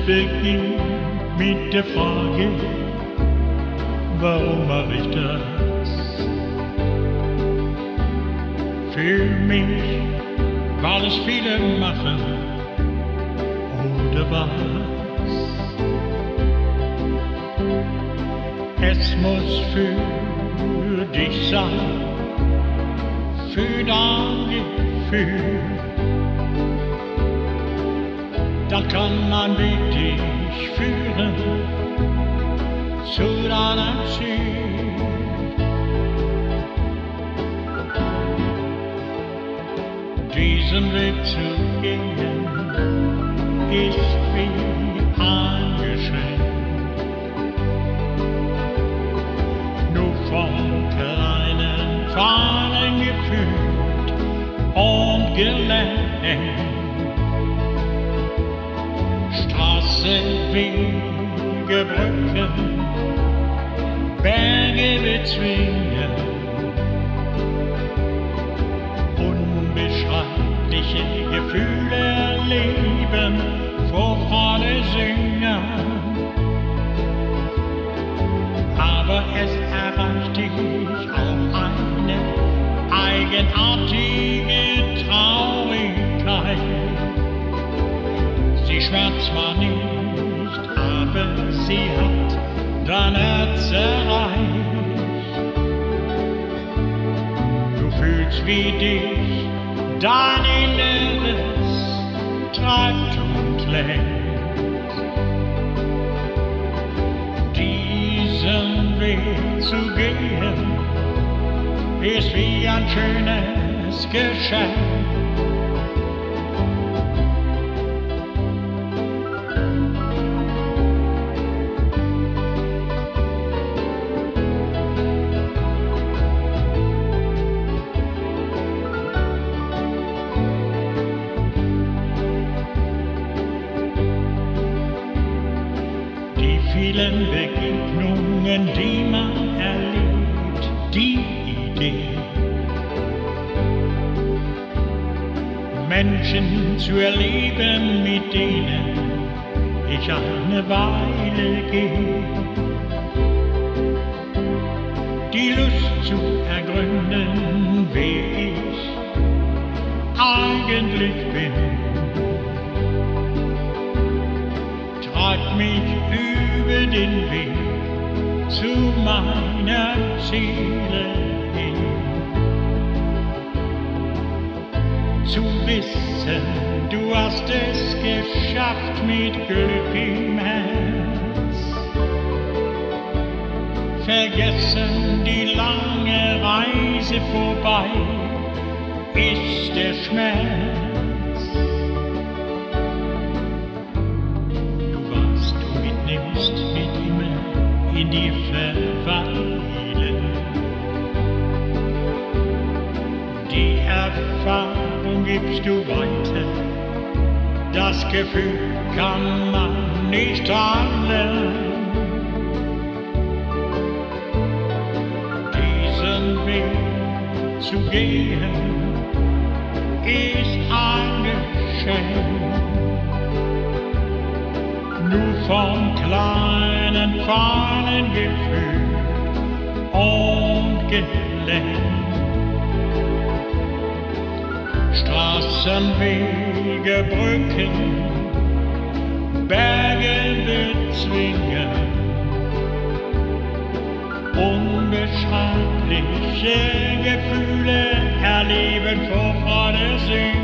beginnt mit der Frage, warum mache ich das? Für mich, weil es viele machen, oder was? Es muss für dich sein, für dein Gefühl. Da kann man Weg dich führen zu deinem Ziel. Diesen Weg zu gehen ist wie ein Geschenk. Nur vom kleinen Feinen gefühlt und gelenkt. Straßen, Wege, Brücken, Berge bezwingen, unbeschreibliche Gefühle erleben, vor Freude singen. Aber es erreicht dich auch eine eigenartige Traurigkeit. Sie schmerzt zwar nicht, aber sie hat dein Herz erreicht. Du fühlst, wie dich dein Inneres treibt und lenkt. Diesen Weg zu gehen ist wie ein schönes Geschenk. Vielen Begegnungen, die man erlebt, die Idee, Menschen zu erleben, mit denen ich eine Weile gehe, die Lust zu ergründen, wer ich eigentlich bin, treibt mich über den Weg zu meiner Ziele hin. Zu wissen, du hast es geschafft mit Glück im Herz. Vergessen die lange Reise vorbei, ist der Schmerz. In dir verweilen. Die Erfahrung gibst du weiter, das Gefühl kann man nicht anlernen. Diesen Weg zu gehen ist ein Geschenk. Nur vom kleinen, feinen Gefühl und gelenkt. Straßen, Wege, Brücken, Berge bezwingen, unbeschreibliche Gefühle erleben, vor Freude singen.